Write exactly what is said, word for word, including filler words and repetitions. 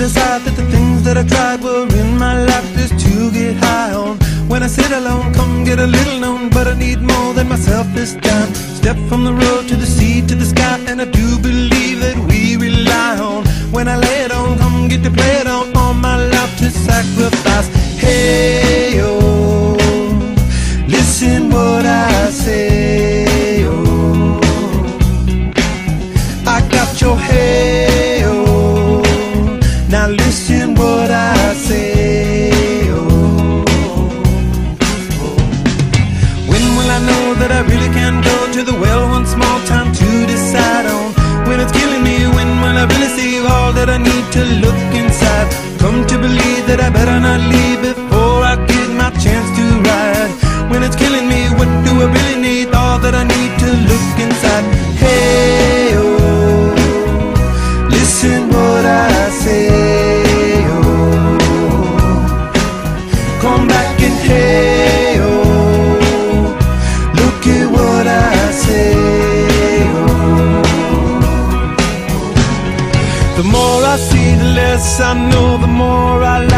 decide that the things that I tried were in my life just to get high on. When I sit alone, come get a little known, but I need more than myself this time. Step from the road to the sea to the sky, and I do believe that we rely on. When I lay it on, come get to play it on, all my life to sacrifice. Hey, oh, listen what I say, oh, I got your hey, oh, now listen what I say, oh, oh. When will I know that I really can go to the well once more? Time to decide on when it's killing me. When will I really see all that I need to look inside? Come to believe that I better not leave before I get my chance to ride. When it's killing me, what do I really need? All that I need to look inside. Hey, oh, listen what I say, oh, come back and hey, oh, look at what I say, oh. The more I see, the less I know, the more I